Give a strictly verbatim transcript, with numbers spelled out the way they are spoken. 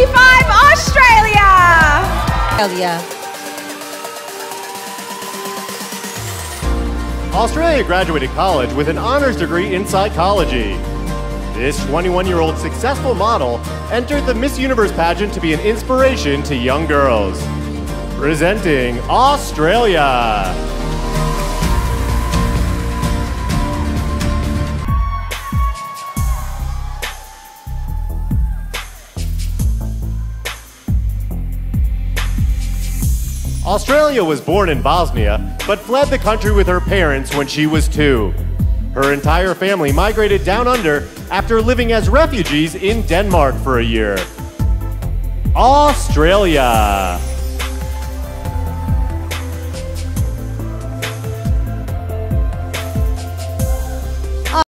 twenty-five, Australia. Australia. Australia graduated college with an honors degree in psychology. This twenty-one-year-old successful model entered the Miss Universe pageant to be an inspiration to young girls. Presenting Australia. Australia was born in Bosnia, but fled the country with her parents when she was two. Her entire family migrated down under after living as refugees in Denmark for a year. Australia.